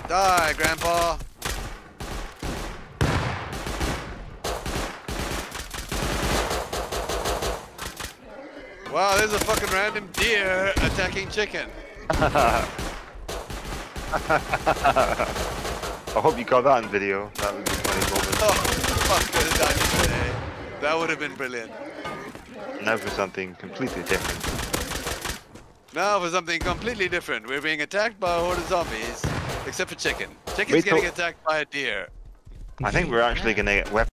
Die, Grandpa. Wow, there's a fucking random deer attacking chicken. I hope you got that in video. That would be a funny moment. Oh, fuck, could have died today. That would have been brilliant. Now for something completely different. Now for something completely different. We're being attacked by a horde of zombies, except for chicken. Chicken's getting attacked by a deer. I think we're actually gonna get weapons.